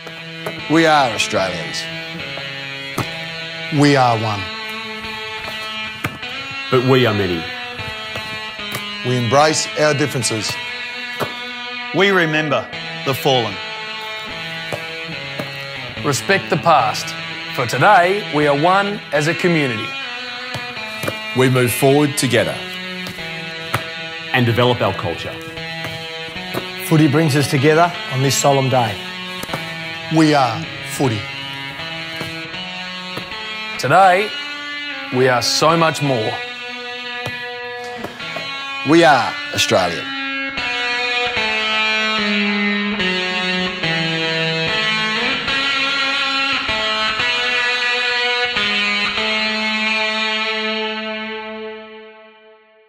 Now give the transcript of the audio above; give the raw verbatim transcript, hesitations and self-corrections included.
We are Australians. We are one. But we are many. We embrace our differences. We remember the fallen. Respect the past, for today we are one as a community. We move forward together. And develop our culture. Footy brings us together on this solemn day. We are footy. Today, we are so much more. We are Australian.